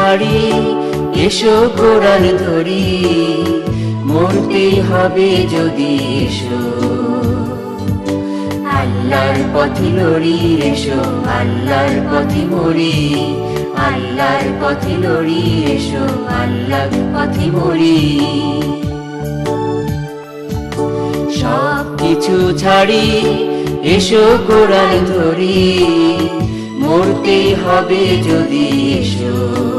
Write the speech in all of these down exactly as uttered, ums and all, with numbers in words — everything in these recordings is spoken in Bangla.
ছাড়ি এসো কোরআন ধরি মরতেই হবে যদি এসো আল্লাহর পথে লড়ি এসো আল্লাহর পথে মরি আল্লাহর পথে লড়ি এসো আল্লাহর পথে মরি সব কিছু ছাড়ি এসো কোরআন ধরি মরতেই হবে যদি এসো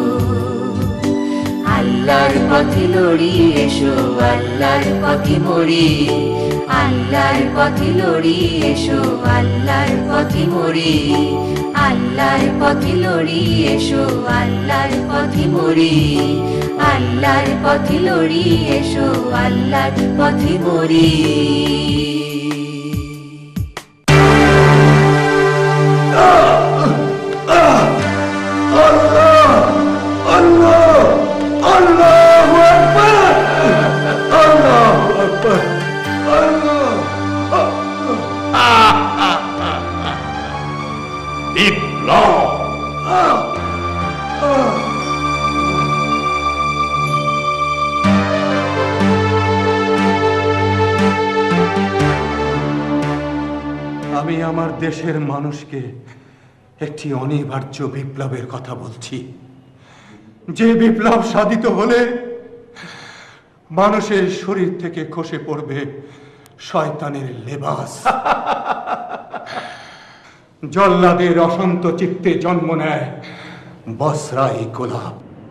আল্লাহর পথে লড়ি এসো আল্লাহর পথে মরি আল্লাহর পথে লড়ি এসো আল্লাহর পথে মরি আল্লাহর পথে লড়ি এসো আল্লাহর পথে মরি আল্লাহর পথে লড়ি এসো আল্লাহর পথে মরি আমি আমার দেশের মানুষকে একটি অনিবার্য বিপ্লবের কথা বলছি, যে বিপ্লব সাধিত হলে মানুষের শরীর থেকে খসে পড়বে শয়তানের লেবাস, জল্লাদের অশান্ত চিত্তে জন্ম নেয় বসরাই গোলাপ,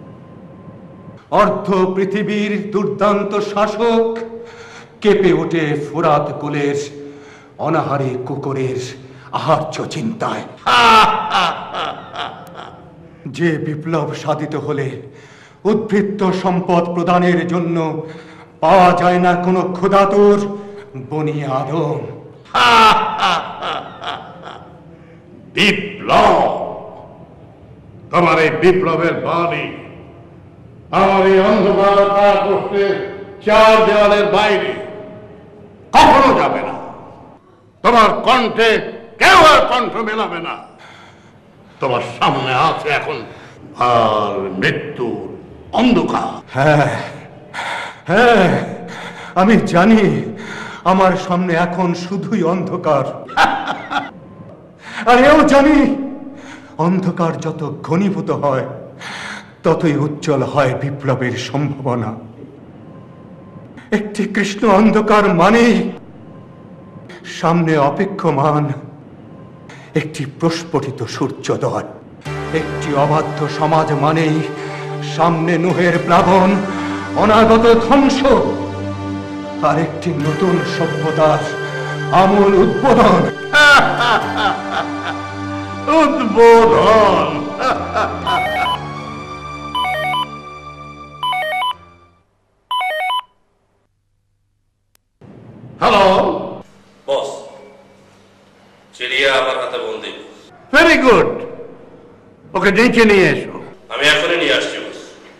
অর্ধ পৃথিবীর দুর্দান্ত শাসক কেঁপে ওঠে ফুরাত কুলের অনাহারে কুকুরের আহার্য চিন্তায়। যে বিপ্লব সাধিত হলে উদ্বৃত্ত সম্পদ প্রদানের জন্য পাওয়া যায় না কোনো ক্ষুধাতুর বনি আদম। বিপ্লব, তোমার এই বিপ্লবের বাণী আমার এই অন্ধকার করতে চার দেওয়ালের বাইরে কখনো যাবে না। তোমার কণ্ঠে কেউ আর কণ্ঠ মেলাবে না। তোমার সামনে আছে এখন আর মৃত্যুর অন্ধকার। হ্যাঁ হ্যাঁ, আমি জানি আমার সামনে এখন শুধুই অন্ধকার, আর এও জানি অন্ধকার যত ঘনীভূত হয় ততই উজ্জ্বল হয় বিপ্লবের সম্ভাবনা। একটি কৃষ্ণ অন্ধকার মানেই সামনে অপেক্ষমান একটি প্রস্ফুটিত সূর্যোদয়, একটি অবাধ্য সমাজ মানেই সামনে নুহের প্লাবন, অনাগত ধ্বংস, আর একটি নতুন সভ্যতার আমূল উদ্বোধন। উদ্বোধন। হ্যালো বস, চিড়িয়া আমার হাতে বন্দি। ভেরি গুড, ওকে ডেকে নিয়ে এসো। আমি এখনই নিয়ে আসছি বস।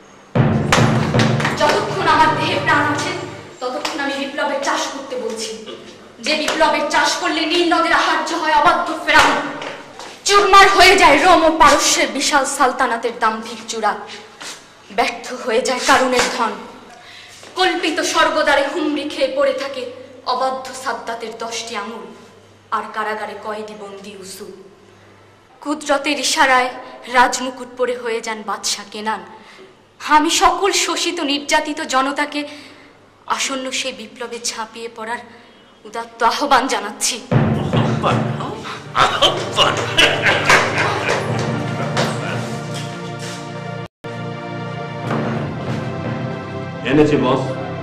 যতক্ষণ আমার দেহে প্রাণ আছে ততক্ষণ আমি বিপ্লবের চাষ করতে বলছি, যে বিপ্লবের চাষ করলে নীল নদের আহার্য হয় অবাধ্য ফেরাউন, চুরমার হয়ে যায় রোম ও পারস্যের বিশাল সালতানাতের দাম্ভিক চূড়া, ব্যর্থ হয়ে যায় কারুনের ধন, কল্পিত স্বর্গদ্বারে হুমড়ি খেয়ে পড়ে থাকে অবাধ্য সাদ্দাতের দশটি আঙুল, আর কারাগারে কয়েদি বন্দি ইউসুফ। কুদরতের ইশারায় রাজমুকুট পরে হয়ে যান বাদশাহ কেনান। আমি সকল শোষিত নির্যাতিত জনতাকে আসন্ন সেই বিপ্লবে ঝাঁপিয়ে পড়ার উদাত্ত আহ্বান জানাচ্ছি। এনেছি বস।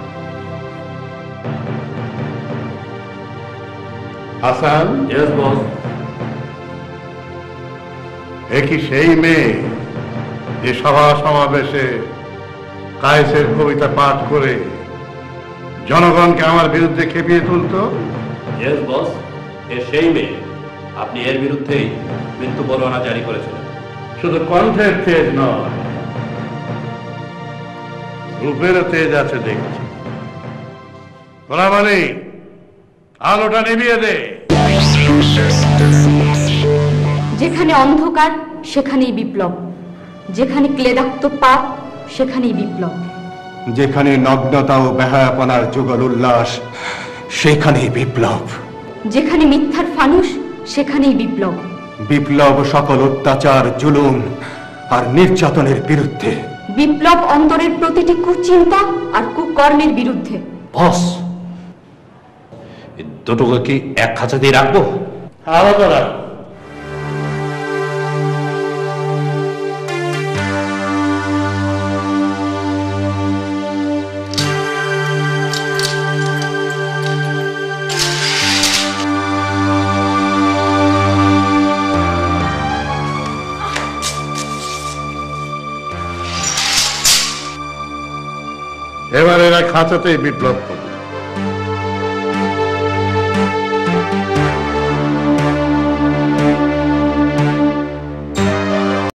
হাসান। Yes boss. এ কি সেই মেয়ে যে সভা সমাবেশে কায়েসের কবিতা পাঠ করে জনগণকে আমার বিরুদ্ধে খেপিয়ে তুলত? ইয়েস বস, এ সেই মেয়ে। আপনি এর বিরুদ্ধেই মৃত্যু পরোয়ানা জারি করেছিলেন। শুধু কণ্ঠের তেজ নয়, রূপেরও তেজ আছে দেখছি। তোরা মানে আলোটা নিভিয়ে দে। যেখানে অন্ধকার সেখানেই বিপ্লব, যেখানে ক্লেদাক্ত পাপ সেখানেই বিপ্লব, যেখানে নগ্নতা ও বেহায়াপনার যুগল উল্লাস সেখানেই বিপ্লব, যেখানে মিথ্যার ফানুস সেখানেই বিপ্লব। বিপ্লব সকল অত্যাচার, জুলুম আর নির্যাতনের বিরুদ্ধে, বিপ্লব অন্তরের প্রতিটি কুচিন্তা আর কুকর্মের বিরুদ্ধে। বস, এই দুটোকে কি এক খাঁচা দিয়ে রাখবো? আলাদা রাখো। এবার এরা খাঁচাতেই বিপ্লব করে।